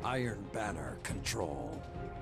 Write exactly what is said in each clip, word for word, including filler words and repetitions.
Iron Banner control.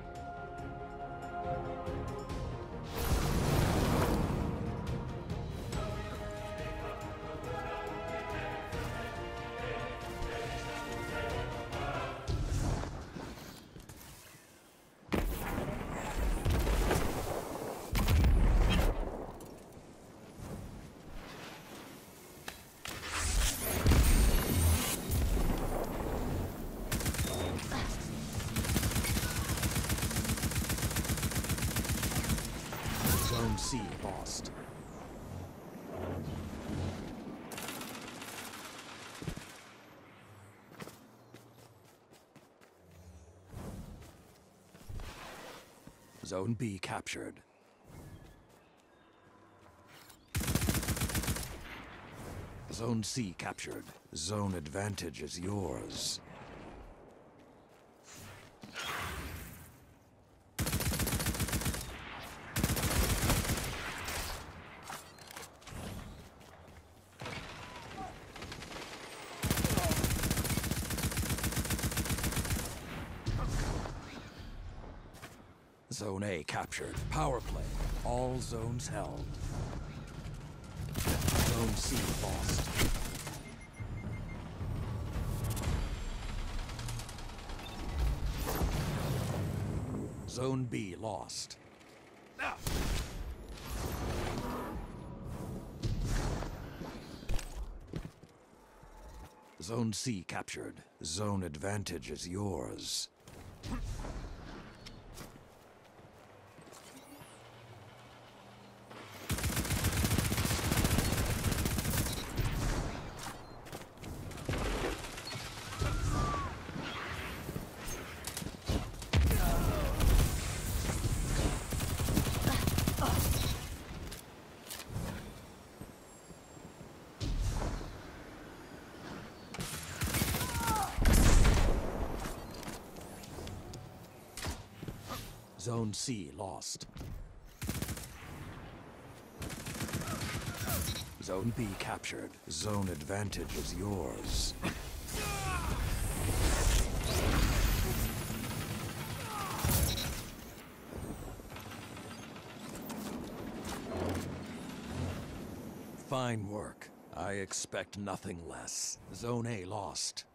Zone C lost. Zone B captured. Zone C captured. Zone advantage is yours. Zone A captured. Power play. All zones held. Zone C lost. Zone B lost. Zone C captured. Zone advantage is yours. Zone C lost. Zone B captured. Zone advantage is yours. Fine work. I expect nothing less. Zone A lost.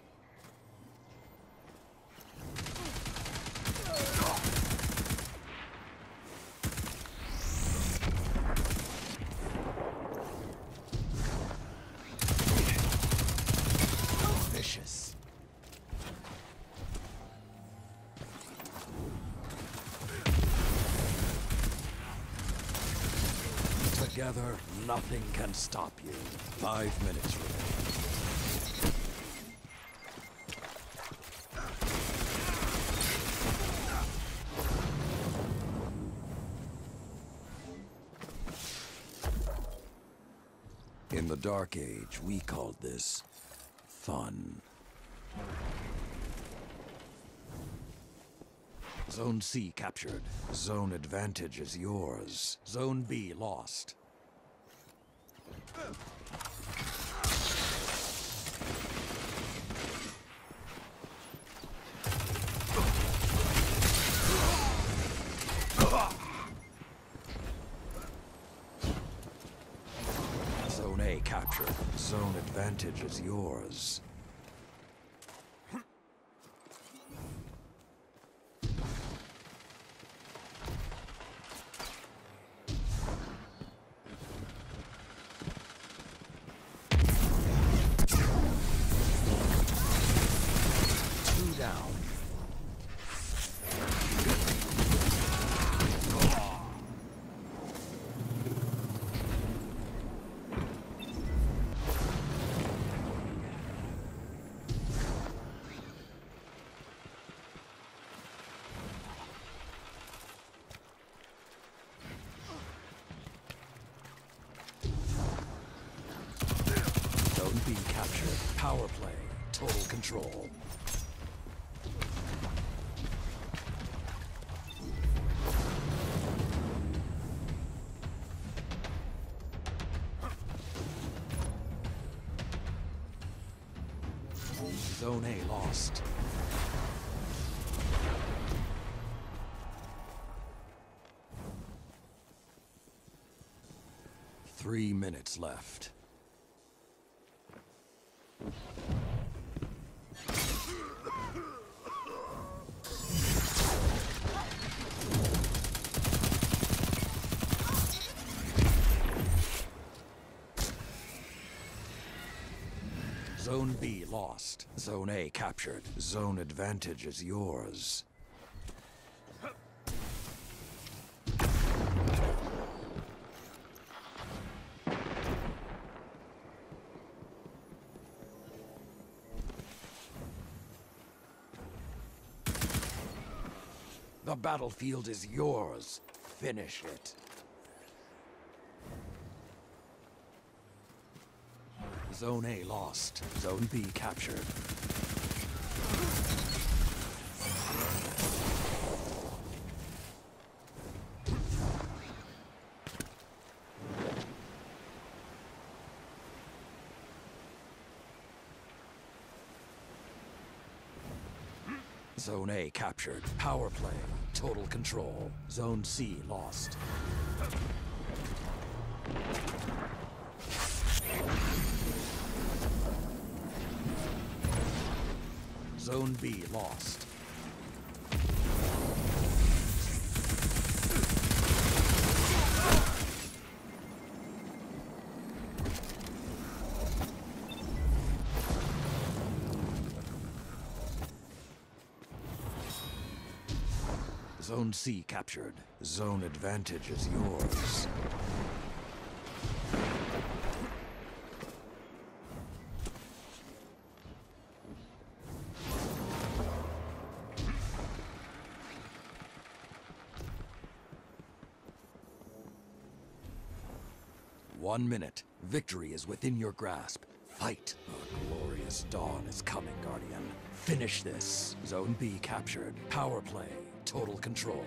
Vicious. Together, nothing can stop you. Five minutes remain. In the Dark Age, we called this fun. Zone C captured. Zone advantage is yours. Zone B lost. Zone A captured. Zone advantage is yours. Two down. Zone B captured. Power play. Total control. Zone A lost. Three minutes left. Zone B lost. Zone A captured. Zone advantage is yours. The battlefield is yours. Finish it. Zone A lost. Zone B captured. Zone A captured. Power play. Total control. Zone C lost. Zone B lost. Zone C captured. Zone advantage is yours. One minute. Victory is within your grasp. Fight. A glorious dawn is coming, Guardian. Finish this. Zone B captured. Power play. Total control.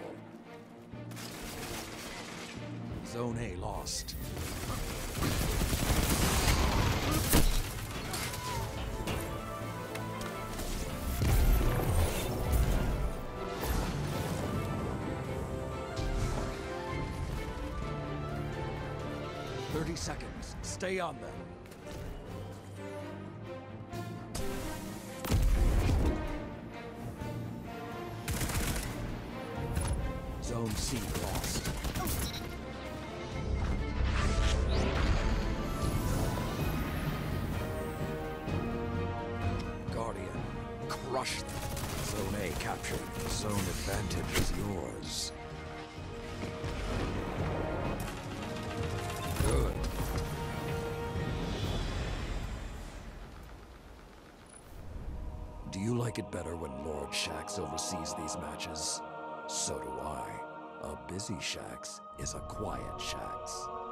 Zone A lost. Thirty seconds. Stay on them. Zone C lost. Guardian, crush them. Zone A captured. Zone advantage is yours. Good. Do you like it better when Lord Shaxx oversees these matches? So do I. A busy Shaxx is a quiet Shaxx.